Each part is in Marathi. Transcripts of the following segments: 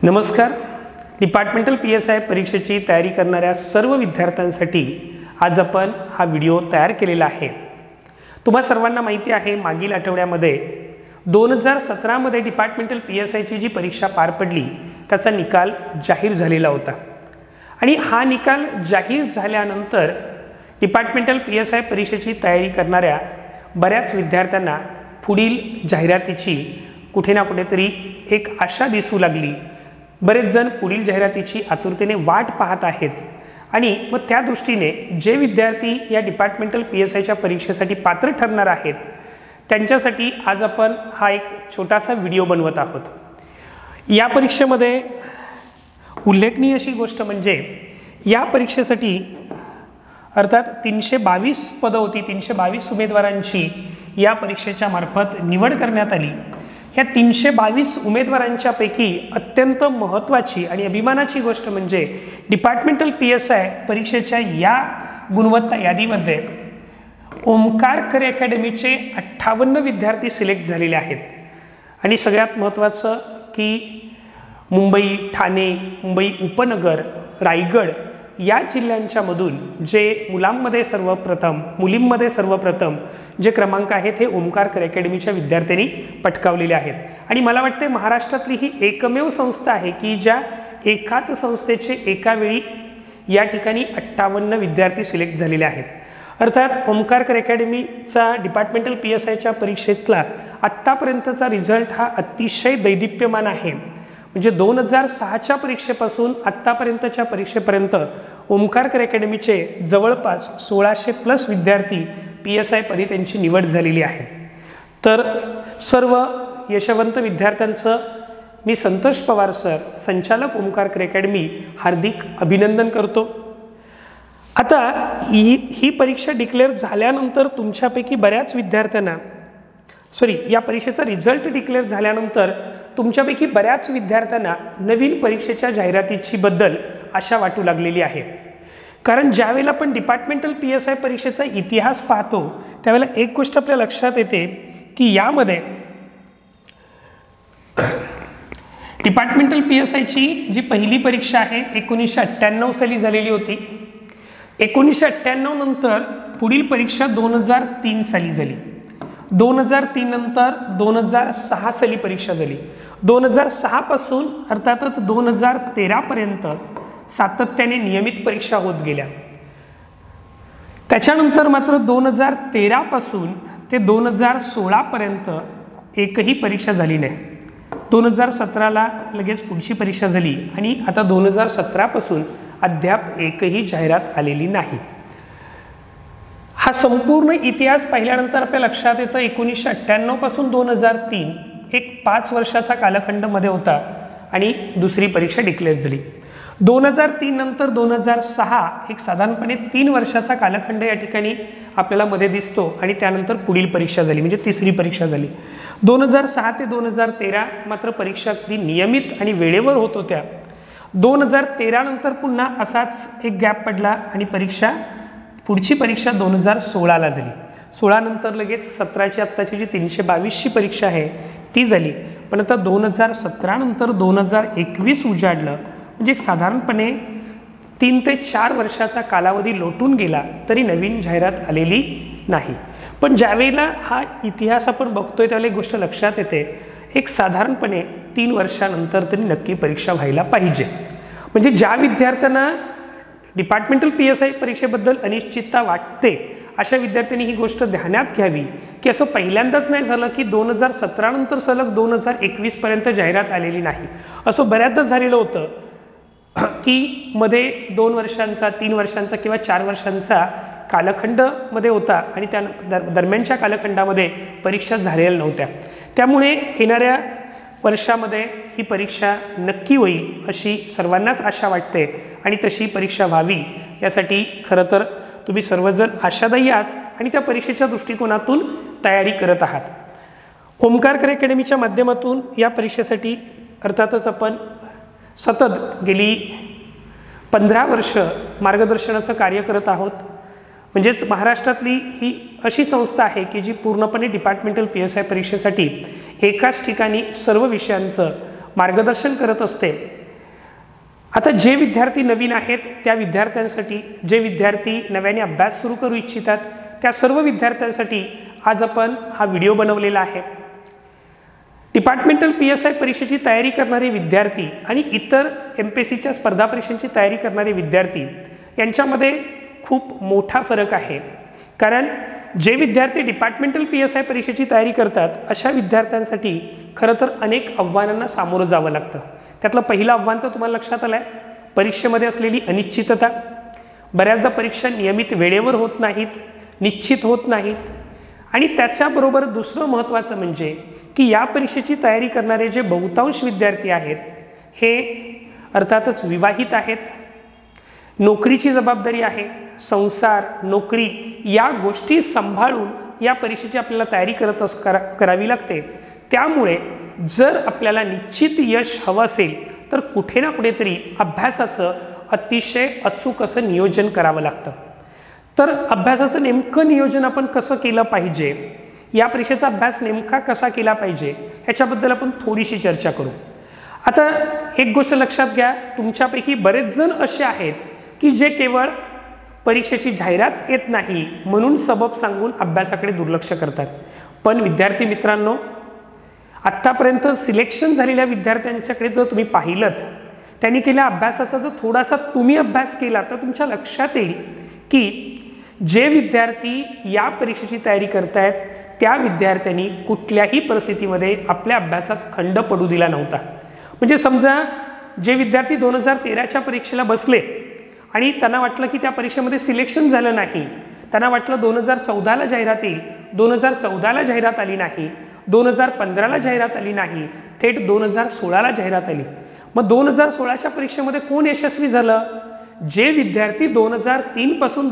नमस्कार। डिपार्टमेंटल PSI परीक्षेची तयारी करणाऱ्या सर्व विद्यार्थ्यांसाठी आज आपण हा व्हिडिओ तयार केलेला आहे। तुम्हा सर्वांना माहिती आहे मागील आठवड्यामध्ये 2017 मध्ये डिपार्टमेंटल PSI ची जी परीक्षा पार पडली त्याचा निकाल जाहीर झालेला होता आणि हा निकाल जाहीर झाल्यानंतर डिपार्टमेंटल PSI परीक्षेची तयारी करणाऱ्या बऱ्याच विद्यार्थ्यांना पुढील जाहिरातीची कुठे ना कुठेतरी एक आशा दिसू लागली। बरेच जण पुढील जाहिरातीची आतुरतेने वाट पाहत आहेत आणि मग त्या दृष्टीने जे विद्यार्थी या डिपार्टमेंटल PSIच्या परीक्षेसाठी पात्र ठरणार आहेत त्यांच्यासाठी आज आपण हा एक छोटासा व्हिडिओ बनवत आहोत। या परीक्षेमध्ये उल्लेखनीय अशी गोष्ट म्हणजे या परीक्षेसाठी अर्थात 322 पदं होती, 322 उमेदवारांची या परीक्षेच्या मार्फत निवड करण्यात आली। या 322 उमेदवारांच्या पैकी अत्यंत महत्त्वाची आणि अभिमानाची गोष्ट म्हणजे डिपार्टमेंटल PSI परीक्षेच्या या गुणवत्ता यादीमध्ये ओमकार अकॅडमीचे 58 विद्यार्थी सिलेक्ट झालेले आहेत आणि सगळ्यात महत्त्वाचं की मुंबई, ठाणे, मुंबई उपनगर, रायगड या जिल्ह्यांच्या मधून जे मुलांमध्ये सर्वप्रथम मुलींमध्ये सर्वप्रथम जे क्रमांक आहेत हे ओमकार अकॅडमीच्या विद्यार्थ्यांनी पटकावलेले आहेत आणि मला वाटते महाराष्ट्रातली ही एकमेव संस्था आहे की ज्या एकाच संस्थेचे एका वेळी या ठिकाणी 58 विद्यार्थी सिलेक्ट झालेले आहेत। अर्थात ओमकार अकॅडमीचा डिपार्टमेंटल PSIच्या परीक्षेतला आत्तापर्यंतचा रिझल्ट हा अतिशय दैदिप्यमान आहे। म्हणजे 2006च्या परीक्षेपासून आत्तापर्यंतच्या परीक्षेपर्यंत ओमकार अकॅडमीचे जवळपास 1600+ विद्यार्थी PSI पदी त्यांची निवड झालेली आहे। तर सर्व यशवंत विद्यार्थ्यांचं मी संतोष पवार सर, संचालक ओमकार अकॅडमी हार्दिक अभिनंदन करतो। आता ही परीक्षा डिक्लेअर झाल्यानंतर तुमच्यापैकी बऱ्याच विद्यार्थ्यांना या परीक्षेचा रिझल्ट डिक्लेअर झाल्यानंतर तुमच्यापैकी बऱ्याच विद्यार्थ्यांना नवीन परीक्षेच्या जाहिरातीची बद्दल आशा वाटू लागलेली आहे। कारण ज्यावेळेला आपण डिपार्टमेंटल PSI परीक्षेचा इतिहास पाहतो त्यावेळेला एक गोष्ट आपल्या लक्षात येते की यामध्ये डिपार्टमेंटल PSIची जी पहिली परीक्षा आहे 1998 साली झालेली होती। 1998 नंतर पुढील परीक्षा 2003 साली झाली। 2003 नंतर 2006 साली परीक्षा झाली। 2006 पासून अर्थातच 2013 पर्यंत सातत्याने नियमित परीक्षा होत गेल्या। त्याच्यानंतर मात्र 2013 पासून ते 2016 पर्यंत एकही परीक्षा झाली नाही। 2017ला लगेच पुढची परीक्षा झाली आणि आता 2017 पासून अद्याप एकही जाहिरात आलेली नाही। हा संपूर्ण इतिहास पाहिल्यानंतर आपल्या लक्षात येतं 1998 पासून 2003 एक 5 वर्षाचा कालखंड मध्ये होता आणि दुसरी परीक्षा डिक्लेअर झाली। 2003 नंतर 2006 एक साधारणपणे 3 वर्षाचा कालखंड या ठिकाणी आपल्याला मध्ये दिसतो आणि त्यानंतर पुढील परीक्षा झाली म्हणजे तिसरी परीक्षा झाली। 2006 ते 2013 मात्र परीक्षा अगदी नियमित आणि वेळेवर होत होत्या। 2013 नंतर पुन्हा असाच एक गॅप पडला आणि पुढची परीक्षा 2016ला झाली। 16 नंतर लगेच 17ची आत्ताची जी 322ची परीक्षा आहे ती झाली। पण आता 2017 नंतर 2021 उजाडलं म्हणजे एक साधारणपणे 3 ते 4 वर्षाचा कालावधी लोटून गेला तरी नवीन जाहिरात आलेली नाही। पण ज्यावेळेला हा इतिहास आपण बघतोय त्यावेळेला एक गोष्ट लक्षात येते एक साधारणपणे 3 वर्षानंतर तरी नक्की परीक्षा व्हायला पाहिजे। म्हणजे ज्या विद्यार्थ्यांना डिपार्टमेंटल PSI परीक्षेबद्दल अनिश्चितता वाटते अशा विद्यार्थ्यांनी ही गोष्ट ध्यानात घ्यावी की असं पहिल्यांदाच नाही झालं की 2017 नंतर सलग 2021 पर्यंत जाहिरात आलेली नाही। असं बऱ्याचदा झालेलं होतं की मध्ये 2 वर्षांचा, 3 वर्षांचा किंवा 4 वर्षांचा कालखंड मध्ये होता आणि त्या दरम्यानच्या कालखंडामध्ये परीक्षा झालेल्या नव्हत्या। त्यामुळे येणाऱ्या वर्षामध्ये ही परीक्षा नक्की होईल अशी सर्वांनाच आशा वाटते आणि तशी परीक्षा व्हावी यासाठी खरं तर तुम्ही सर्वजण आशादायी आहात आणि त्या परीक्षेच्या दृष्टिकोनातून तयारी करत आहात। ओमकार अकॅडमीच्या माध्यमातून या परीक्षेसाठी अर्थातच आपण सतत गेली 15 वर्ष मार्गदर्शनाचं कार्य करत आहोत। म्हणजेच महाराष्ट्रातली ही अशी संस्था आहे की जी पूर्णपणे डिपार्टमेंटल PSI परीक्षेसाठी एकाच ठिकाणी सर्व विषयांचं मार्गदर्शन करत असते। आता जे विद्यार्थी नवीन आहेत त्या विद्यार्थ्यांसाठी, जे विद्यार्थी नव्याने अभ्यास सुरू करू इच्छितात त्या सर्व विद्यार्थ्यांसाठी आज आपण हा व्हिडिओ बनवलेला आहे। डिपार्टमेंटल PSI परीक्षेची तयारी करणारे विद्यार्थी आणि इतर MPSCच्या स्पर्धा परीक्षांची तयारी करणारे विद्यार्थी यांच्यामध्ये खूप मोठा फरक आहे। कारण जे विद्यार्थी डिपार्टमेंटल PSI परीक्षेची तयारी करतात अशा विद्यार्थ्यांसाठी खरं तर अनेक आव्हानांना सामोरं जावं लागतं। त्यातलं पहिलं आव्हान तर तुम्हाला लक्षात आलं आहे, परीक्षेमध्ये असलेली अनिश्चितता। बऱ्याचदा परीक्षा नियमित वेळेवर होत नाहीत, निश्चित होत नाहीत आणि त्याच्याबरोबर दुसरं महत्त्वाचं म्हणजे की या परीक्षेची तयारी करणारे जे बहुतांश विद्यार्थी आहेत हे अर्थातच विवाहित आहेत, नोकरीची जबाबदारी आहे, संसार, नोकरी या गोष्टी सांभाळून या परीक्षेची आपल्याला तयारी करावी लागते। त्यामुळे जर आपल्याला निश्चित यश हवं असेल तर कुठे ना कुठेतरी अभ्यासाचं अतिशय अचूक असं नियोजन करावं लागतं। तर अभ्यासाचं नेमकं नियोजन आपण कसं केलं पाहिजे, या परीक्षेचा अभ्यास नेमका कसा केला पाहिजे ह्याच्याबद्दल आपण थोडीशी चर्चा करू। आता एक गोष्ट लक्षात घ्या, तुमच्यापैकी बरेच जण असे आहेत की जे केवळ परीक्षेची जाहिरात येत नाही म्हणून सबब सांगून अभ्यासाकडे दुर्लक्ष करतात। पण विद्यार्थी मित्रांनो, आत्तापर्यंत सिलेक्शन झालेल्या विद्यार्थ्यांच्याकडे जर तुम्ही पाहिलंत, त्यांनी केलेल्या अभ्यासाचा जर थोडासा तुम्ही अभ्यास केला तर तुमच्या लक्षात येईल की जे विद्यार्थी या परीक्षेची तयारी करतायत त्या विद्यार्थ्यांनी कुठल्याही परिस्थितीमध्ये आपल्या अभ्यासात खंड पडू दिला नव्हता। म्हणजे समजा जे विद्यार्थी 2013च्या परीक्षेला बसले आणि त्यांना वाटलं की त्या परीक्षेमध्ये सिलेक्शन झालं नाही, त्यांना वाटलं 2014ला जाहिरात येईल, 2014ला जाहिरात आली नाही, 2015ला जाहिरात आली नाही, थेट 2016ला जाहिरात आली। मग 2016च्या परीक्षेमध्ये कोण यशस्वी झालं? जे विद्यार्थी 2013 पासून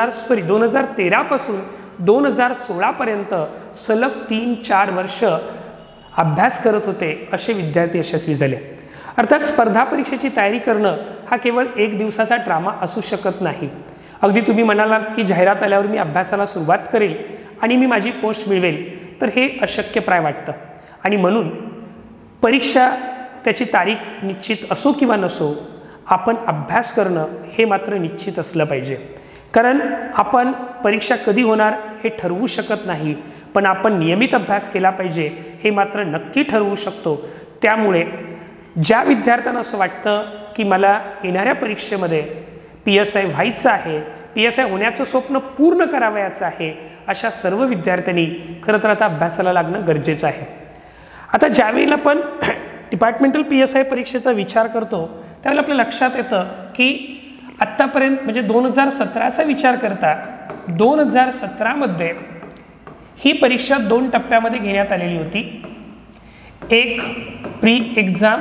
2013 पासून 2016 पर्यंत सलग 3-4 वर्ष अभ्यास करत होते असे विद्यार्थी यशस्वी झाले। अर्थात स्पर्धा परीक्षेची तयारी करणं हा केवळ एक दिवसाचा ड्रामा असू शकत नाही। अगदी तुम्ही म्हणालात की जाहिरात आल्यावर मी अभ्यासाला सुरुवात करेल आणि मी माझी पोस्ट मिळवेल, तर हे अशक्यप्राय वाटतं। आणि म्हणून परीक्षा त्याची तारीख निश्चित असो किंवा नसो, आपण अभ्यास करणं हे मात्र निश्चित असलं पाहिजे। कारण आपण परीक्षा कधी होणार हे ठरवू शकत नाही, पण आपण नियमित अभ्यास केला पाहिजे हे मात्र नक्की ठरवू शकतो। त्यामुळे ज्या विद्यार्थ्यांना असं वाटतं की मला येणाऱ्या परीक्षेमध्ये PSI व्हायचं आहे, PSI होण्याचं स्वप्न पूर्ण करावयाचं आहे, अशा सर्व विद्यार्थ्यांनी खरं तर आता अभ्यासाला लागणं गरजेचं आहे। आता ज्यावेळेला आपण डिपार्टमेंटल PSI परीक्षेचा विचार करतो त्यावेळेला आपल्या लक्षात येतं की आत्तापर्यंत म्हणजे 2017चा विचार करता 2017मध्ये ही परीक्षा 2 टप्प्यामध्ये घेण्यात आलेली होती। एक प्री एक्झाम,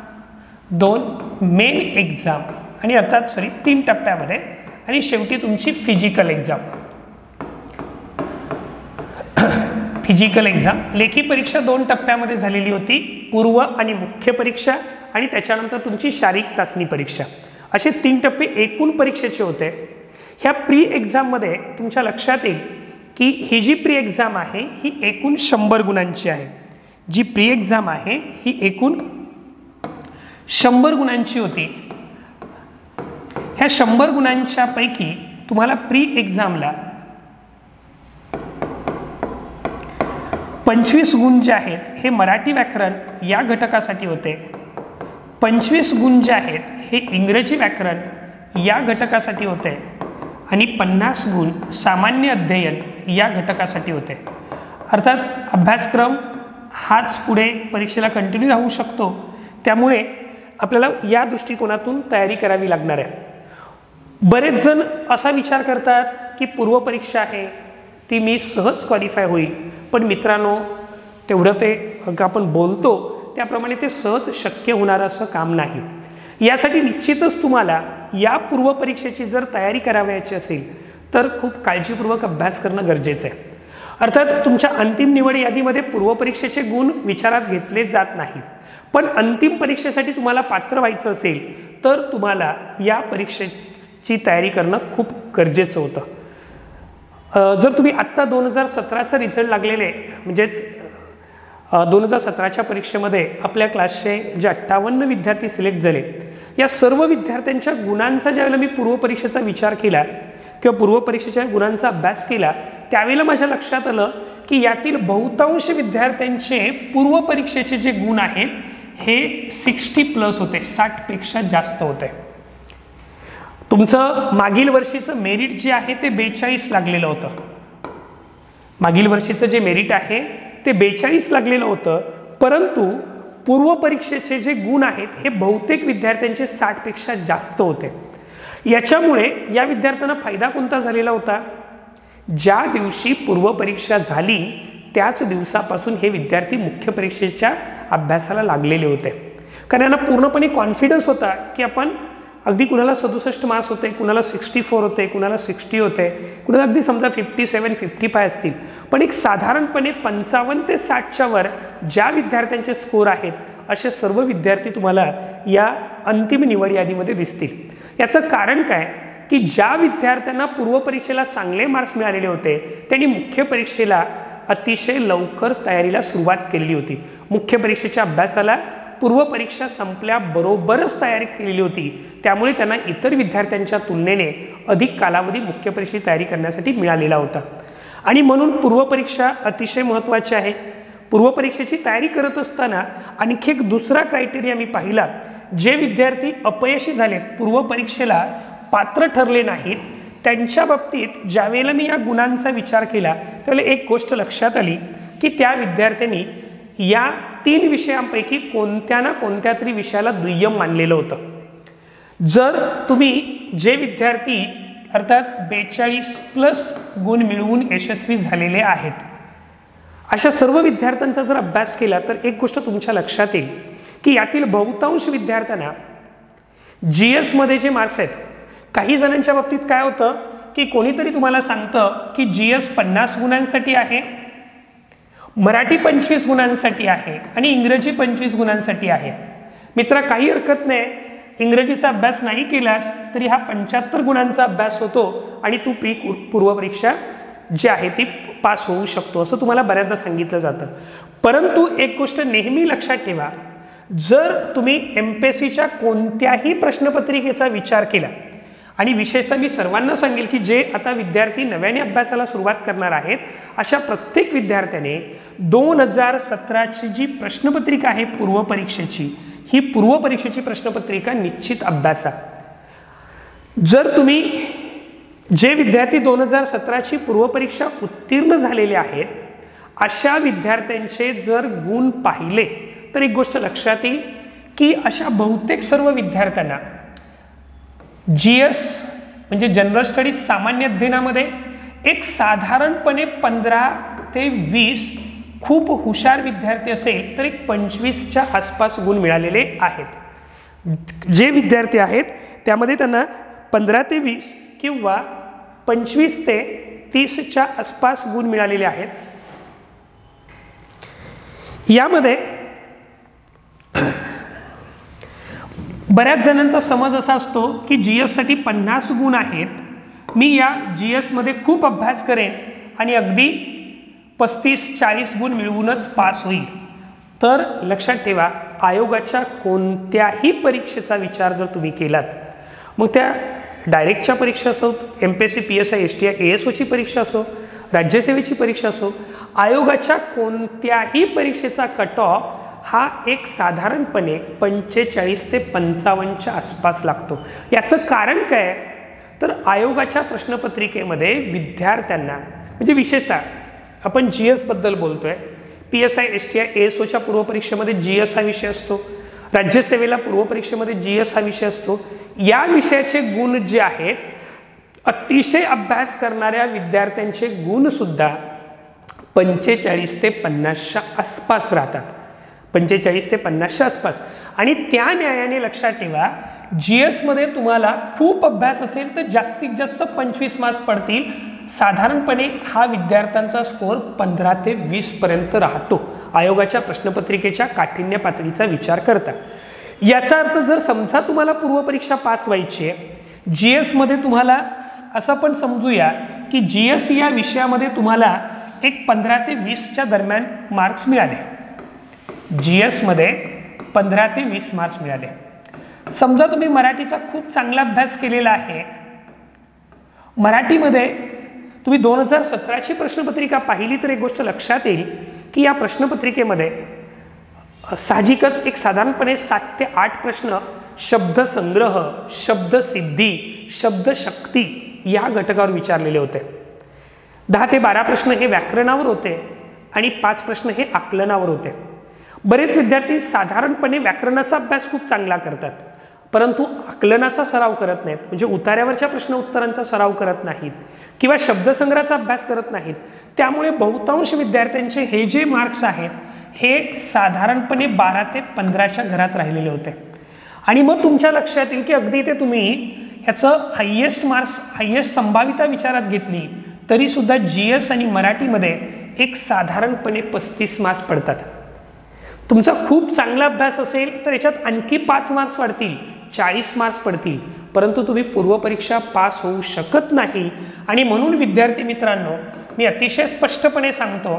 2 मेन एक्झाम आणि अर्थात 3 टप्प्यामध्ये आणि शेवटी तुमची फिजिकल एक्झाम। फिजिकल एक्झाम लेखी परीक्षा 2 टप्प्यामध्ये झालेली होती, पूर्व आणि मुख्य परीक्षा आणि त्याच्यानंतर तुमची शारीरिक चाचणी परीक्षा, असे 3 टप्पे एकूण परीक्षेचे होते। ह्या प्री एक्झाममध्ये तुमच्या लक्षात येईल की ही जी प्री एक्झाम आहे ही एकूण 100 गुणांची आहे। जी प्री एक्झाम आहे ही एकूण 100 गुणांची होती। ह्या 100 गुणांच्या पैकी तुम्हाला प्री एक्झामला 25 गुण जे आहेत हे मराठी व्याकरण या घटकासाठी होते, 25 गुण जे आहेत हे इंग्रजी व्याकरण या घटकासाठी होते आणि 50 गुण सामान्य अध्ययन या घटकासाठी होते। अर्थात अभ्यासक्रम हाच पुढे परीक्षेला कंटिन्यू राहू शकतो, त्यामुळे आपल्याला या दृष्टिकोनातून तयारी करावी लागणार आहे। बरेच जण असा विचार करतात की पूर्व परीक्षा आहे ती मी सहज क्वालिफाय होईल, पण मित्रांनो तेवढं ते आपण बोलतो त्याप्रमाणे ते सहज शक्य होणारं असं काम नाही। यासाठी निश्चितच तुम्हाला या पूर्व परीक्षेची जर तयारी करावयाची असेल तर खूप काळजीपूर्वक अभ्यास करणं गरजेचं आहे। अर्थात तुमच्या अंतिम निवड यादीमध्ये पूर्व परीक्षेचे गुण विचारात घेतले जात नाहीत, पण अंतिम परीक्षेसाठी तुम्हाला पात्र व्हायचं असेल तर तुम्हाला या परीक्षेची तयारी करणं खूप गरजेचं होतं। जर तुम्ही आत्ता 2017चा रिझल्ट लागलेले म्हणजेच 2017च्या परीक्षेमध्ये आपल्या क्लासचे जे 58 विद्यार्थी सिलेक्ट झाले, या सर्व विद्यार्थ्यांच्या गुणांचा ज्यावेळेला मी पूर्वपरीक्षेचा विचार केला किंवा पूर्वपरीक्षेच्या गुणांचा अभ्यास केला, त्यावेळेला माझ्या लक्षात आलं की यातील बहुतांश विद्यार्थ्यांचे पूर्वपरीक्षेचे जे गुण आहेत हे 60+ होते, 60पेक्षा जास्त होते. तुमचं मागील वर्षीचं मेरिट जे आहे ते 42 लागलेलं होतं. मागील वर्षीचं जे मेरिट आहे ते 42 लागलेलं होतं, परंतु पूर्वपरीक्षेचे जे गुण आहेत हे बहुतेक विद्यार्थ्यांचे 60पेक्षा जास्त होते. याच्यामुळे या विद्यार्थ्यांना फायदा कोणता झालेला होता? ज्या दिवशी पूर्वपरीक्षा झाली त्याच दिवसापासून हे विद्यार्थी मुख्य परीक्षेच्या अभ्यासाला लागलेले होते. कारण यांना पूर्णपणे कॉन्फिडन्स होता की आपण अगदी कुणाला 67 मार्क्स होते, कुणाला 64 होते, कुणाला 60 होते, कुणाला अगदी समजा 57, 55 असतील, पण एक साधारणपणे 55 ते 60च्या वर ज्या विद्यार्थ्यांचे स्कोर आहेत असे सर्व विद्यार्थी तुम्हाला या अंतिम निवड यादीमध्ये दिसतील. याचं कारण काय की ज्या विद्यार्थ्यांना पूर्वपरीक्षेला चांगले मार्क्स मिळालेले होते त्यांनी मुख्य परीक्षेला अतिशय लवकर तयारीला सुरुवात केलेली होती. मुख्य परीक्षेच्या अभ्यासाला पूर्वपरीक्षा संपल्याबरोबरच तयारी केलेली होती, त्यामुळे त्यांना इतर विद्यार्थ्यांच्या तुलनेने अधिक कालावधी मुख्य परीक्षेची तयारी करण्यासाठी मिळालेला होता. आणि म्हणून पूर्वपरीक्षा अतिशय महत्त्वाची आहे. पूर्वपरीक्षेची तयारी करत असताना आणखी एक दुसरा क्रायटेरिया मी पाहिला. जे विद्यार्थी अपयशी झाले, पूर्वपरीक्षेला पात्र ठरले नाहीत, त्यांच्या बाबतीत ज्यावेळेला मी या गुणांचा विचार केला त्यावेळेला एक गोष्ट लक्षात आली की त्या विद्यार्थ्यांनी या 3 विषयांपैकी कोणत्या ना कोणत्या तरी विषयाला दुय्यम मानलेलं होतं. जर तुम्ही जे विद्यार्थी अर्थात 42+ गुण मिळवून यशस्वी झालेले आहेत अशा सर्व विद्यार्थ्यांचा जर अभ्यास केला तर एक गोष्ट तुमच्या लक्षात येईल की यातील बहुतांश विद्यार्थ्यांना GS मध्ये जे मार्क्स आहेत, काही जणांच्या बाबतीत काय होतं की कोणीतरी तुम्हाला सांगतं की GS 50 गुणांसाठी आहे, मराठी 25 गुणांसाठी आहे आणि इंग्रजी 25 गुणांसाठी आहे. मित्रा, काही हरकत नाही, इंग्रजीचा अभ्यास नाही केलास तरी हा 75 गुणांचा अभ्यास होतो आणि तू पूर्वपरीक्षा जी आहे ती पास होऊ शकतो, असं तुम्हाला बऱ्याचदा सांगितलं जातं. परंतु एक गोष्ट नेहमी लक्षात ठेवा, जर तुम्ही MPSCच्या कोणत्याही प्रश्नपत्रिकेचा विचार केला आणि विशेषतः मी सर्वांना सांगेल की जे आता विद्यार्थी नव्याने अभ्यासाला सुरुवात करणार आहेत अशा प्रत्येक विद्यार्थ्याने 2017ची जी प्रश्नपत्रिका आहे पूर्वपरीक्षेची, ही पूर्वपरीक्षेची प्रश्नपत्रिका निश्चित अभ्यासा. जर तुम्ही जे विद्यार्थी 2017ची पूर्वपरीक्षा उत्तीर्ण झालेले आहेत अशा विद्यार्थ्यांचे जर गुण पाहिले तर एक गोष्ट लक्षात येईल की अशा बहुतेक सर्व विद्यार्थ्यांना GS म्हणजे जनरल स्टडीज सामान्य अध्ययनामध्ये एक साधारणपणे 15 ते 20 खूप हुशार विद्यार्थी असेल तर एक 25च्या आसपास गुण मिळालेले आहेत. जे विद्यार्थी आहेत त्यामध्ये त्यांना 15 ते 20 किंवा 25 ते 30च्या आसपास गुण मिळालेले आहेत. यामध्ये बऱ्याच जणांचा समज असा असतो की GS साठी 50 गुण आहेत, मी या GS मध्ये खूप अभ्यास करेन आणि अगदी 35-40 गुण मिळवूनच पास होईल. तर लक्षात ठेवा, आयोगाच्या कोणत्याही परीक्षेचा विचार जर तुम्ही केलात, मग त्या डायरेक्टच्या परीक्षा असो, MPSC PSI STI ASOची परीक्षा असो, राज्यसेवेची परीक्षा असो, आयोगाच्या कोणत्याही परीक्षेचा कट ऑफ हा एक साधारणपणे 45 ते 55च्या आसपास लागतो. याचं कारण काय? तर आयोगाच्या प्रश्नपत्रिकेमध्ये विद्यार्थ्यांना म्हणजे विशेषतः आपण GS बद्दल बोलतोय, PSI STI ASOच्या पूर्वपरीक्षेमध्ये GS हा विषय असतो, राज्यसेवेला पूर्वपरीक्षेमध्ये GS हा विषय असतो. या विषयाचे गुण जे आहेत, अतिशय अभ्यास करणाऱ्या विद्यार्थ्यांचे गुण सुद्धा 45 ते 50च्या आसपास राहतात. 45 ते 50च्या आसपास. आणि त्या न्यायाने लक्षात ठेवा, GS मध्ये तुम्हाला खूप अभ्यास असेल तर जास्तीत जास्त 25 मार्क्स पडतील. साधारणपणे हा विद्यार्थ्यांचा स्कोर 15 ते 20 पर्यंत राहतो आयोगाच्या प्रश्नपत्रिकेच्या काठिण्य पातळीचा विचार करता. याचा अर्थ जर समजा तुम्हाला पूर्वपरीक्षा पास व्हायची आहे, GS मध्ये तुम्हाला असं पण समजूया की GS या विषयामध्ये तुम्हाला एक 15 ते 20च्या दरम्यान मार्क्स मिळाले. GSमध्ये 15 ते 20 मार्क्स मिळाले. समजा तुम्ही मराठीचा खूप चांगला अभ्यास केलेला आहे, मराठीमध्ये तुम्ही 2017ची प्रश्नपत्रिका पाहिली तर एक गोष्ट लक्षात येईल की या प्रश्नपत्रिकेमध्ये साहजिकच एक साधारणपणे 7 ते 8 प्रश्न शब्दसंग्रह, शब्दसिद्धी, शब्दशक्ती या घटकावर विचारलेले होते. 10 ते 12 प्रश्न हे व्याकरणावर होते आणि 5 प्रश्न हे आकलनावर होते. बरेच विद्यार्थी साधारणपणे व्याकरणाचा अभ्यास खूप चांगला करतात, परंतु आकलनाचा सराव करत नाहीत, म्हणजे उतार्यावरच्या प्रश्न उत्तरांचा सराव करत नाहीत किंवा शब्दसंग्रहाचा अभ्यास करत नाहीत. त्यामुळे बहुतांश विद्यार्थ्यांचे हे जे मार्क्स आहेत हे साधारणपणे 12 ते 15च्या घरात राहिलेले होते. आणि मग तुमच्या लक्षात येईल की अगदी ते तुम्ही ह्याचं हायेस्ट मार्क्स, हायेस्ट संभाव्यता विचारात घेतली तरी सुद्धा GS आणि मराठीमध्ये एक साधारणपणे 35 मार्क्स पडतात. तुमचा खूप चांगला अभ्यास असेल तर याच्यात आणखी 5 मार्क्स वाढतील, 40 मार्क्स पडतील, परंतु तुम्ही पूर्वपरीक्षा पास होऊ शकत नाही. आणि म्हणून विद्यार्थी मित्रांनो, मी अतिशय स्पष्टपणे सांगतो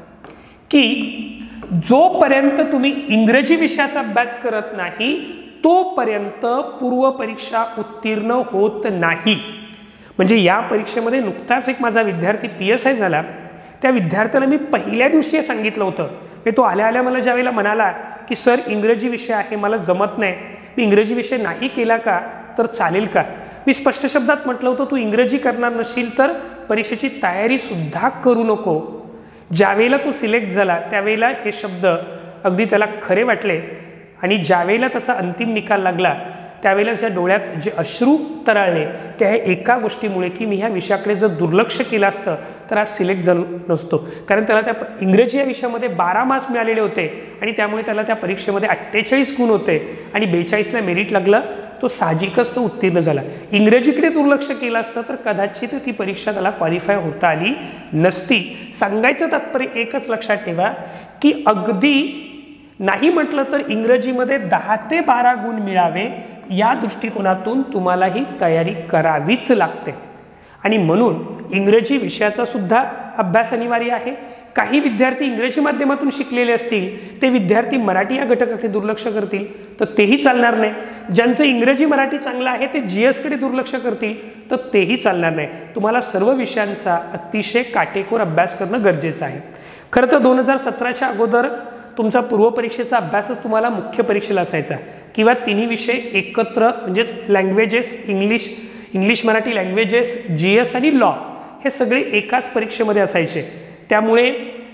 की जोपर्यंत तुम्ही इंग्रजी विषयाचा अभ्यास करत नाही तोपर्यंत पूर्वपरीक्षा उत्तीर्ण होत नाही. म्हणजे या परीक्षेमध्ये नुकताच एक माझा विद्यार्थी PSI झाला, त्या विद्यार्थ्याला मी पहिल्या दिवशी सांगितलं होतं, मी तो आल्या आल्या मला ज्यावेळेला म्हणाला की सर इंग्रजी विषय आहे, मला जमत नाही, मी इंग्रजी विषय नाही केला का तर चालेल का. मी स्पष्ट शब्दात म्हटलं होतं तू इंग्रजी करणार नशील तर परीक्षेची तयारी सुद्धा करू नको. ज्यावेळेला तो सिलेक्ट झाला त्यावेळेला हे शब्द अगदी त्याला खरे वाटले आणि ज्यावेळेला त्याचा अंतिम निकाल लागला त्यावेळेला त्याच्या डोळ्यात जे अश्रू तरळले त्या एका गोष्टीमुळे की मी ह्या विषयाकडे जर दुर्लक्ष केलं असतं तर आज सिलेक्ट झालो नसतो. कारण त्याला त्या इंग्रजी या विषयामध्ये 12 मार्क्स मिळालेले होते आणि त्यामुळे त्याला त्या परीक्षेमध्ये 48 गुण होते आणि 42ला मेरिट लागलं. तो साहजिकच तो उत्तीर्ण झाला. इंग्रजीकडे दुर्लक्ष केलं असतं तर कदाचित ती परीक्षा त्याला क्वालिफाय होता आली नसती. सांगायचं तात्पर्य एकच लक्षात ठेवा की अगदी नाही म्हटलं तर इंग्रजीमध्ये 10 ते 12 गुण मिळावे या दृष्टिकोनातून तुम्हाला ही तयारी करावीच लागते. आणि म्हणून इंग्रजी विषयाचा सुद्धा अभ्यास अनिवार्य आहे. काही विद्यार्थी इंग्रजी माध्यमातून शिकलेले असतील ते विद्यार्थी मराठी या घटकाकडे दुर्लक्ष करतील तर तेही चालणार नाही. ज्यांचं इंग्रजी मराठी चांगलं आहे ते GSकडे दुर्लक्ष करतील तर तेही चालणार नाही. तुम्हाला सर्व विषयांचा अतिशय काटेकोर अभ्यास करणं गरजेचं आहे. खरं तर 2017च्या अगोदर तुमचा पूर्वपरीक्षेचा अभ्यासच तुम्हाला मुख्य परीक्षेला असायचा किंवा तिन्ही विषय एकत्र म्हणजेच languages, English Marathi languages, GS आणि लॉ हे सगळे एकाच परीक्षेमध्ये असायचे. त्यामुळे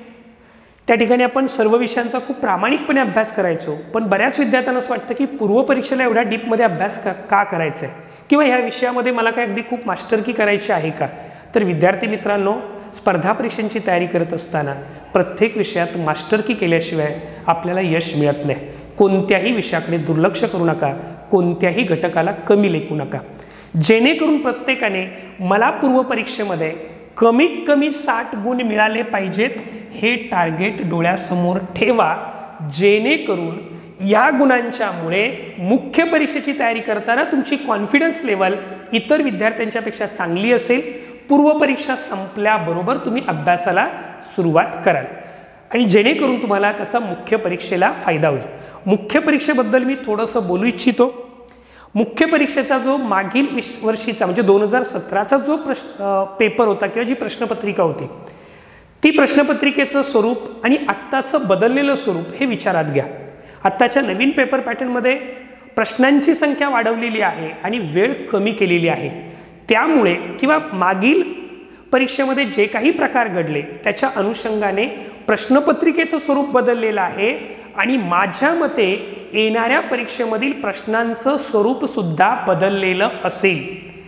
त्या ठिकाणी आपण सर्व विषयांचा खूप प्रामाणिकपणे अभ्यास करायचो. पण बऱ्याच विद्यार्थ्यांना असं वाटतं की पूर्वपरीक्षेला एवढ्या डीपमध्ये अभ्यास का करायचा आहे किंवा ह्या विषयामध्ये मला काय अगदी खूप मास्टरकी करायची आहे का. तर विद्यार्थी मित्रांनो, स्पर्धा परीक्षांची तयारी करत असताना प्रत्येक विषयात मास्टरकी केल्याशिवाय आपल्याला यश मिळत नाही. कोणत्याही विषयाकडे दुर्लक्ष करू नका, कोणत्याही घटकाला कमी लेखू नका, जेणेकरून प्रत्येकाने मला पूर्वपरीक्षेमध्ये कमीत कमी 60 गुण मिळाले पाहिजेत हे टार्गेट डोळ्यासमोर ठेवा. जेणेकरून या गुणांच्यामुळे मुख्य परीक्षेची तयारी करताना तुमची कॉन्फिडन्स लेवल इतर विद्यार्थ्यांच्यापेक्षा चांगली असेल. पूर्वपरीक्षा संपल्याबरोबर तुम्ही अभ्यासाला सुरुवात कराल आणि जेणेकरून तुम्हाला त्याचा मुख्य परीक्षेला फायदा होईल. मुख्य परीक्षेबद्दल मी थोडंसं बोलू इच्छितो. मुख्य परीक्षेचा जो मागील वर्षीचा म्हणजे 2017चा जो पेपर होता किंवा जी प्रश्नपत्रिका होती ती प्रश्नपत्रिकेचं स्वरूप आणि आत्ताचं बदललेलं स्वरूप हे विचारात घ्या. आत्ताच्या नवीन पेपर पॅटर्नमध्ये प्रश्नांची संख्या वाढवलेली आहे आणि वेळ कमी केलेली आहे. त्यामुळे किंवा मागील परीक्षेमध्ये जे काही प्रकार घडले त्याच्या अनुषंगाने प्रश्नपत्रिकेचं स्वरूप बदललेलं आहे आणि माझ्या मते येणाऱ्या परीक्षेमधील प्रश्नांचं स्वरूप सुद्धा बदललेलं असेल.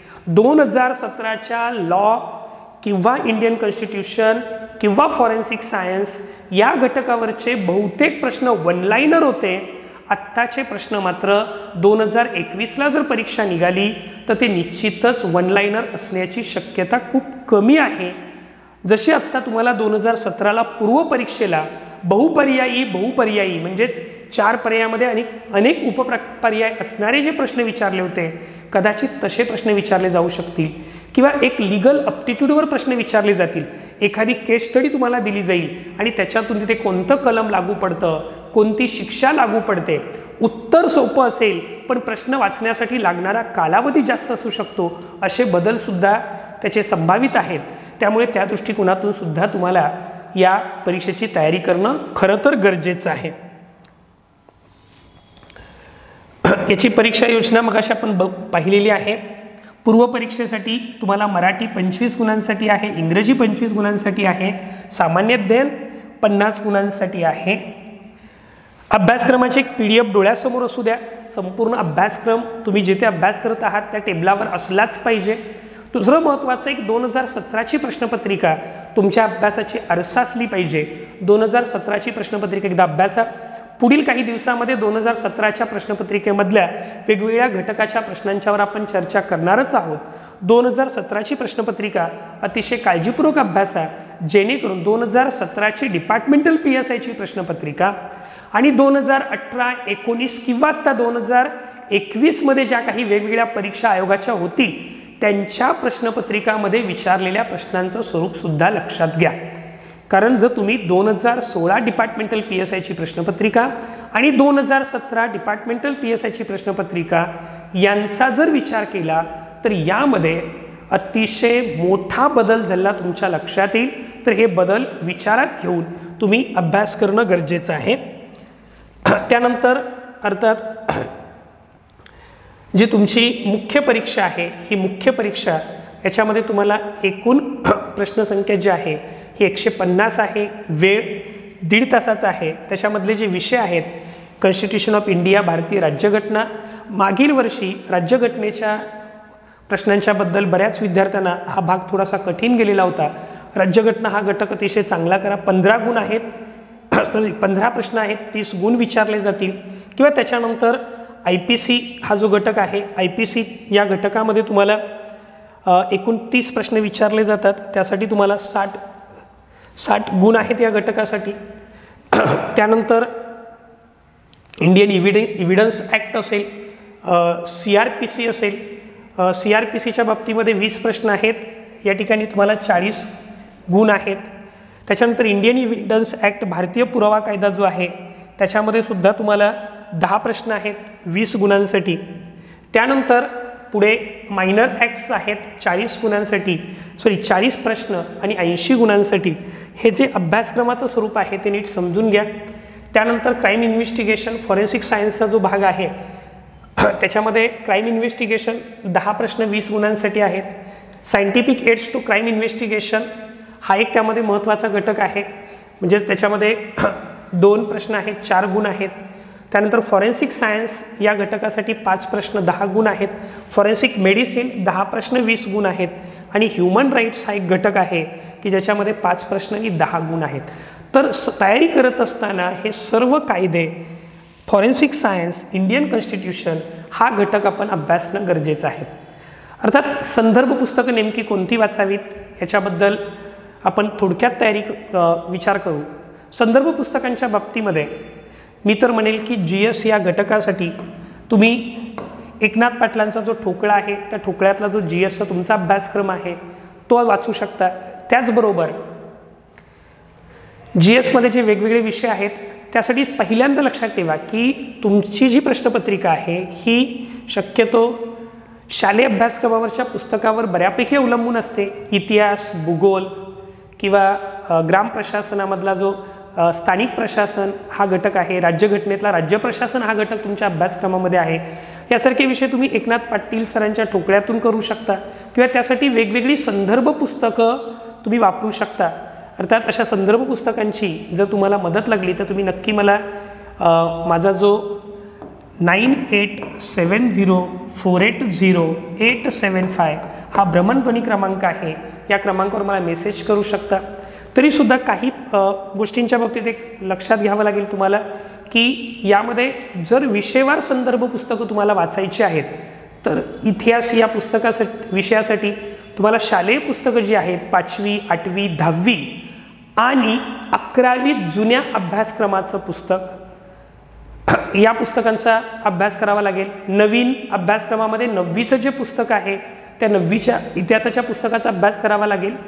2017च्या लॉ किंवा इंडियन कॉन्स्टिट्यूशन किंवा फॉरेन्सिक सायन्स या घटकावरचे बहुतेक प्रश्न वन लाइनर होते. आत्ताचे प्रश्न मात्र 2021ला जर परीक्षा निघाली तर ते निश्चितच वन लाइनर असण्याची शक्यता खूप कमी आहे. जसे आत्ता तुम्हाला 2017ला पूर्वपरीक्षेला बहुपर्यायी म्हणजेच 4 पर्यायामध्ये अनेक उपपर्याय असणारे जे प्रश्न विचारले होते कदाचित तसे प्रश्न विचारले जाऊ शकतील किंवा एक लीगल अप्टिट्यूडवर प्रश्न विचारले जातील. एखादी केस स्टडी तुम्हाला दिली जाईल आणि त्याच्यातून तिथे कोणतं कलम लागू पडतं, कोणती शिक्षा लागू पडते, उत्तर सोपं असेल पण प्रश्न वाचण्यासाठी लागणारा कालावधी जास्त असू शकतो, असे बदलसुद्धा त्याचे संभावित आहेत. त्यामुळे त्या दृष्टिकोनातून सुद्धा तुम्हाला या परीक्षेची तयारी करणं खरं तर गरजेचं आहे. याची परीक्षा योजना मगाशी आपण पाहिलेली आहे. पूर्व परीक्षेसाठी तुम्हाला मराठी 25 गुणांसाठी आहे, इंग्रजी 25 गुणांसाठी आहे, सामान्य अध्ययन 50 गुणांसाठी आहे. अभ्यासक्रमाचे एक PDF डोळ्यासमोर असू द्या. संपूर्ण अभ्यासक्रम तुम्ही जिथे अभ्यास करत आहात त्या टेबलावर असलाच पाहिजे. दुसरं महत्त्वाचं एक 2017ची प्रश्नपत्रिका तुमच्या अभ्यासाची आरसा असली पाहिजे. 2017ची प्रश्नपत्रिका एकदा अभ्यासा. पुढील काही दिवसामध्ये 2017च्या प्रश्नपत्रिकेमधल्या वेगवेगळ्या घटकाच्या प्रश्नांच्यावर आपण चर्चा करणारच आहोत. 2017ची प्रश्नपत्रिका अतिशय काळजीपूर्वक अभ्यासा, जेणेकरून 2017ची डिपार्टमेंटल PSIची प्रश्नपत्रिका आणि 2018, 19 किंवा आता 2021 मध्ये ज्या काही वेगवेगळ्या परीक्षा आयोगाच्या होतील त्यांच्या प्रश्नपत्रिकामध्ये विचारलेल्या प्रश्नांचं स्वरूप सुद्धा लक्षात घ्या. कारण जर तुम्ही 2016 डिपार्टमेंटल PSIची प्रश्नपत्रिका आणि 2017 डिपार्टमेंटल PSIची प्रश्नपत्रिका यांचा जर विचार केला तर यामध्ये अतिशय मोठा बदल झाला तुमच्या लक्षात येईल. तर हे बदल विचारात घेऊन तुम्ही अभ्यास करणं गरजेचं आहे. त्यानंतर अर्थात जी तुमची मुख्य परीक्षा आहे, ही मुख्य परीक्षा याच्यामध्ये तुम्हाला एकूण प्रश्नसंख्या जी आहे ही 150 आहे. वेळ 1.5 तासाचा आहे. त्याच्यामधले जे विषय आहेत कॉन्स्टिट्यूशन ऑफ इंडिया, भारतीय राज्यघटना. मागील वर्षी राज्यघटनेच्या प्रश्नांच्याबद्दल बऱ्याच विद्यार्थ्यांना हा भाग थोडासा कठीण गेलेला होता. राज्यघटना हा घटक अतिशय चांगला करा. 15 गुण आहेत, 15 प्रश्न आहेत, 30 गुण विचारले जातील. किंवा त्याच्यानंतर IPC हा जो घटक आहे, IPC या घटकामध्ये तुम्हाला एकूण 30 प्रश्न विचारले जातात. त्यासाठी तुम्हाला 60 गुण आहेत या घटकासाठी. त्यानंतर इंडियन एव्हिडन्स ॲक्ट असेल, CRPC असेल. CRPCच्या बाबतीमध्ये 20 प्रश्न आहेत. या ठिकाणी तुम्हाला 40 गुण आहेत. त्याच्यानंतर इंडियन एव्हिडन्स ॲक्ट, भारतीय पुरावा कायदा जो आहे त्याच्यामध्ये सुद्धा तुम्हाला 10 प्रश्न आहेत 20 गुणांसाठी. त्यानंतर पुढे मायनर ॲक्ट्स आहेत 40 गुणांसाठी, 40 प्रश्न आणि 80 गुणांसाठी. हे जे अभ्यासक्रमाचं स्वरूप आहे ते नीट समजून घ्या. त्यानंतर क्राईम इन्व्हेस्टिगेशन, फॉरेन्सिक सायन्सचा जो भाग आहे त्याच्यामध्ये क्राईम इन्व्हेस्टिगेशन 10 प्रश्न 20 गुणांसाठी आहेत. Scientific aids to crime investigation हा एक त्यामध्ये महत्त्वाचा घटक आहे. म्हणजेच त्याच्यामध्ये 2 प्रश्न आहेत, 4 गुण आहेत. त्यानंतर फॉरेन्सिक सायन्स या घटकासाठी 5 प्रश्न 10 गुण आहेत. फॉरेन्सिक मेडिसिन 10 प्रश्न 20 गुण आहेत. आणि ह्युमन राईट्स हा एक घटक आहे की ज्याच्यामध्ये 5 प्रश्न आणि 10 गुण आहेत. तर तयारी करत असताना हे सर्व कायदे, फॉरेन्सिक सायन्स, इंडियन कॉन्स्टिट्यूशन हा घटक आपण अभ्यासणं गरजेचं आहे. अर्थात संदर्भ पुस्तकं नेमकी कोणती वाचावीत याच्याबद्दल आपण थोडक्यात विचार करू. संदर्भ पुस्तकांच्या बाबतीमध्ये मी तर म्हणेल की GS या घटकासाठी तुम्ही एकनाथ पाटलांचा जो ठोकळा आहे त्या ठोकळ्यातला जो GSचा तुमचा अभ्यासक्रम आहे तो वाचू शकता. त्याचबरोबर GSमध्ये जे वेगवेगळे विषय आहेत त्यासाठी पहिल्यांदा लक्षात ठेवा की तुमची जी प्रश्नपत्रिका आहे ही शक्यतो शालेय अभ्यासक्रमावरच्या पुस्तकावर बऱ्यापैकी अवलंबून असते. इतिहास, भूगोल किंवा ग्राम प्रशासनामधला जो स्थानिक प्रशासन हा घटक आहे, राज्यघटनेतला राज्य प्रशासन हा घटक तुमच्या अभ्यासक्रमामध्ये आहे. यासारखे विषय तुम्ही एकनाथ पाटील सरांच्या ठोकळ्यातून करू शकता किंवा त्यासाठी वेगवेगळी संदर्भ पुस्तकं तुम्ही वापरू शकता. अर्थात अशा संदर्भ पुस्तकांची जर तुम्हाला मदत लागली तर तुम्ही नक्की मला माझा जो 9870480875 हा भ्रमणध्वनी क्रमांक आहे, या क्रमांकावर मला मेसेज करू शकता. तरीसुद्धा काही गोष्टींच्या बाबतीत एक लक्षात घ्यावं लागेल तुम्हाला की यामध्ये जर विषयवार संदर्भ पुस्तकं तुम्हाला वाचायची आहेत तर इतिहास या विषयासाठी तुम्हाला शालेय पुस्तकं जी आहेत 5वी, 8वी, 10वी आणि 11वी जुन्या अभ्यासक्रमाचं पुस्तक या पुस्तकांचा अभ्यास करावा लागेल. नवीन अभ्यासक्रमामध्ये 9वीचं जे पुस्तक आहे त्या 9वीच्या इतिहासाच्या पुस्तकाचा अभ्यास करावा लागेल.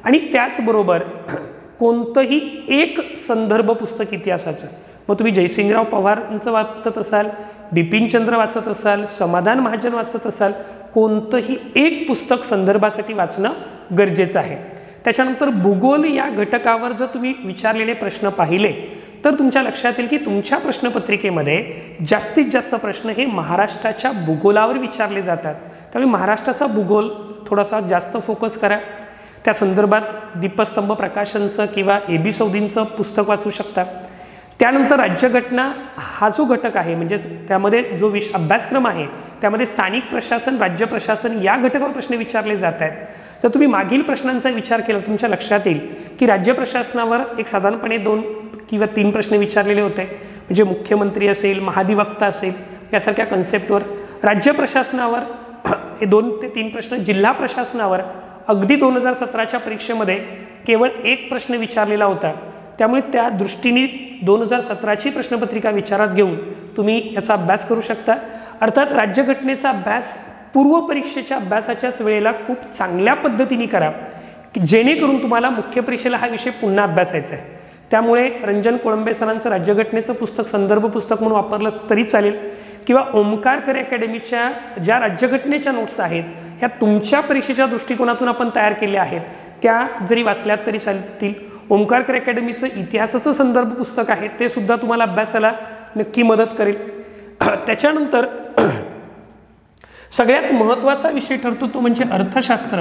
आणि त्याचबरोबर कोणतंही एक संदर्भ पुस्तक इतिहासाचं, मग तुम्ही जयसिंगराव पवारांचं वाचत असाल, बिपिनचंद्र वाचत असाल, समाधान महाजन वाचत असाल, कोणतंही एक पुस्तक संदर्भासाठी वाचणं गरजेचं आहे. त्याच्यानंतर भूगोल या घटकावर जर तुम्ही विचारलेले प्रश्न पाहिले तर तुमच्या लक्षात येईल की तुमच्या प्रश्नपत्रिकेमध्ये जास्तीत जास्त प्रश्न हे महाराष्ट्राच्या भूगोलावर विचारले जातात. त्यामुळे महाराष्ट्राचा भूगोल थोडासा जास्त फोकस करा. त्या संदर्भात दीपस्तंभ प्रकाशनचं किंवा ए.बी. सौदींचं पुस्तक वाचू शकता. त्यानंतर राज्यघटना हा जो घटक आहे, म्हणजे त्यामध्ये जो अभ्यासक्रम आहे त्यामध्ये स्थानिक प्रशासन, राज्य प्रशासन या घटकावर प्रश्न विचारले जात आहेत. जर तुम्ही मागील प्रश्नांचा विचार केला तुमच्या लक्षात येईल की राज्य प्रशासनावर एक साधारणपणे 2 किंवा 3 प्रश्न विचारलेले होते, म्हणजे मुख्यमंत्री असेल, महाधिवक्ता असेल यासारख्या कन्सेप्टवर. राज्य प्रशासनावर हे 2 ते 3 प्रश्न, जिल्हा प्रशासनावर अगदी 2017च्या परीक्षेमध्ये केवळ 1 प्रश्न विचारलेला होता. त्यामुळे त्या दृष्टीने 2017ची प्रश्नपत्रिका विचारात घेऊन तुम्ही याचा अभ्यास करू शकता. अर्थात राज्यघटनेचा अभ्यास पूर्व परीक्षेच्या अभ्यासाच्याच वेळेला खूप चांगल्या पद्धतीने करा की जेणेकरून तुम्हाला मुख्य परीक्षेला हा विषय पुन्हा अभ्यासायचा आहे. त्यामुळे रंजन कोळंबे सरांचं राज्यघटनेचं पुस्तक संदर्भ पुस्तक म्हणून वापरलं तरी चालेल, किंवा ओमकारकर अकॅडमीच्या ज्या राज्यघटनेच्या नोट्स आहेत ह्या तुमच्या परीक्षेच्या दृष्टिकोनातून आपण तयार केल्या आहेत त्या जरी वाचल्यात तरी चालतील. ओमकारकर अकॅडमीचं इतिहासाचं संदर्भ पुस्तक आहे ते सुद्धा तुम्हाला अभ्यासाला नक्की मदत करेल. त्याच्यानंतर सगळ्यात महत्त्वाचा विषय ठरतो तो म्हणजे अर्थशास्त्र.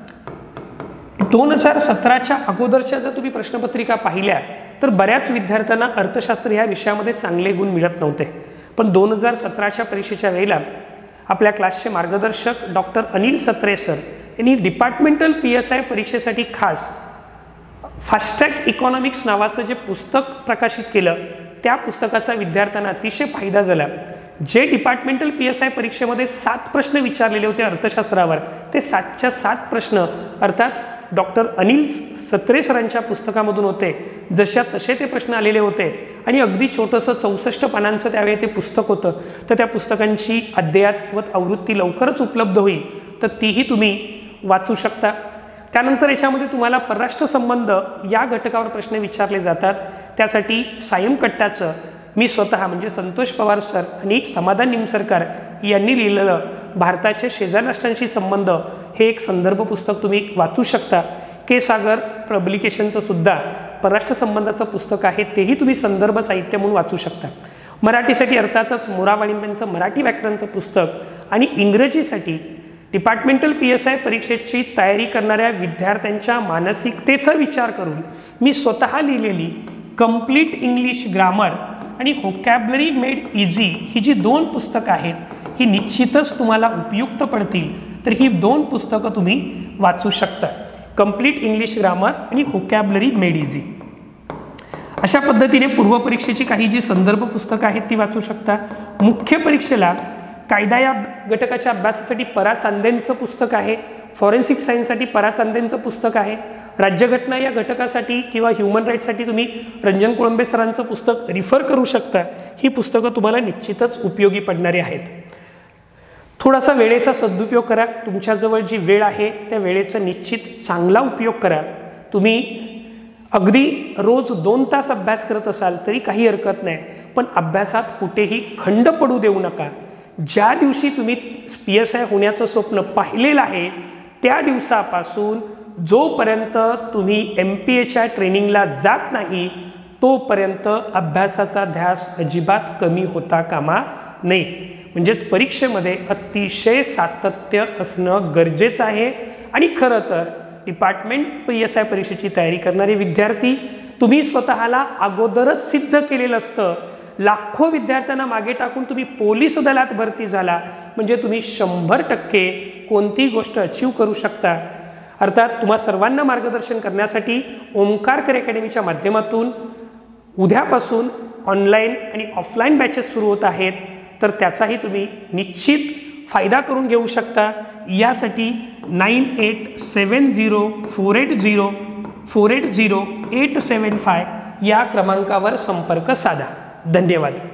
2017च्या अगोदरच्या जर तुम्ही प्रश्नपत्रिका पाहिल्या तर बऱ्याच विद्यार्थ्यांना अर्थशास्त्र ह्या विषयामध्ये चांगले गुण मिळत नव्हते. पण 2017च्या परीक्षेच्या वेळेला आपल्या क्लासचे मार्गदर्शक डॉक्टर अनिल सत्रे सर यांनी डिपार्टमेंटल PSI परीक्षेसाठी खास फास्ट ट्रॅक इकॉनॉमिक्स नावाचं जे पुस्तक प्रकाशित केलं त्या पुस्तकाचा विद्यार्थ्यांना अतिशय फायदा झाला. जे डिपार्टमेंटल PSI परीक्षेमध्ये 7 प्रश्न विचारलेले होते अर्थशास्त्रावर, ते 7च्या 7 प्रश्न अर्थात डॉक्टर अनिल सत्रे सरांच्या पुस्तकामधून होते. जशा तसे ते प्रश्न आलेले होते आणि अगदी छोटंसं 64 पानांचं त्यावेळी ते पुस्तक होतं. तर त्या पुस्तकांची अद्ययावत आवृत्ती लवकरच उपलब्ध होईल, तर तीही तुम्ही वाचू शकता. त्यानंतर याच्यामध्ये तुम्हाला परराष्ट्र संबंध या घटकावर प्रश्न विचारले जातात. त्यासाठी सायम कट्टाचं मी स्वतः म्हणजे संतोष पवार सर आणि समाधान निमसरकर यांनी लिहिलेलं भारताचे शेजारी राष्ट्रांशी संबंध हे एक संदर्भ पुस्तक तुम्ही वाचू शकता. के सागर पब्लिकेशनचं सुद्धा परराष्ट्र संबंधाचं पुस्तक आहे, तेही तुम्ही संदर्भ साहित्य म्हणून वाचू शकता. मराठीसाठी अर्थातच मोरावाळिंबांचं मराठी व्याकरणचं पुस्तक आणि इंग्रजीसाठी डिपार्टमेंटल PSI परीक्षेची तयारी करणाऱ्या विद्यार्थ्यांच्या मानसिकतेचा विचार करून मी स्वतः लिहिलेली कंप्लीट इंग्लिश ग्रामर आणि व्होकॅब्युलरी मेड इझी ही जी 2 पुस्तकं आहेत ही निश्चितच तुम्हाला उपयुक्त पडतील. तर ही 2 पुस्तकं तुम्ही वाचू शकता, कंप्लीट इंग्लिश ग्रामर आणि व्होकॅब्युलरी मेड इझी. अशा पद्धतीने पूर्व परीक्षेची काही जी संदर्भ पुस्तकं आहेत ती वाचू शकता. मुख्य परीक्षेला कायदा या घटकाच्या अभ्यासासाठी परा चांदेंचं पुस्तक आहे, फॉरेन्सिक सायन्ससाठी परा चांदेंचं पुस्तक आहे, राज्यघटना या घटकासाठी किंवा ह्युमन राईट्ससाठी तुम्ही रंजन कोळंबे सरांचं पुस्तक रिफर करू शकता. ही पुस्तकं तुम्हाला निश्चितच उपयोगी पडणारी आहेत. थोडासा वेळेचा सदुपयोग करा. तुमच्याजवळ जी वेळ आहे त्या वेळेचा निश्चित चांगला उपयोग करा. तुम्ही अगदी रोज 2 तास अभ्यास करत असाल तरी काही हरकत नाही, पण अभ्यासात कुठेही खंड पडू देऊ नका. ज्या दिवशी तुम्ही PSI होण्याचं स्वप्न पाहिलेलं आहे त्या दिवसापासून जोपर्यंत तुम्ही MPAच्या ट्रेनिंगला जात नाही तोपर्यंत अभ्यासाचा ध्यास अजिबात कमी होता कामा नये. म्हणजेच परीक्षेमध्ये अतिशय सातत्य असणं गरजेचं आहे. आणि खरं तर डिपार्टमेंट PSI परीक्षेची तयारी करणारे विद्यार्थी तुम्ही स्वतःला अगोदरच सिद्ध केलेलं असतं. लाखो विद्यार्थ्यांना मागे टाकून तुम्ही पोलीस दलात भरती झाला म्हणजे तुम्ही 100% कोणतीही गोष्ट अचीव करू शकता. अर्थात तुम्हा सर्वांना मार्गदर्शन करण्यासाठी ओमकारकर अकॅडमीच्या माध्यमातून उद्यापासून ऑनलाईन आणि ऑफलाईन बॅचेस सुरू होत आहेत, तर त्याचाही तुम्ही निश्चित फायदा करून घेऊ शकता. यासाठी 9870480875 या क्रमांकावर संपर्क साधा. धन्यवाद.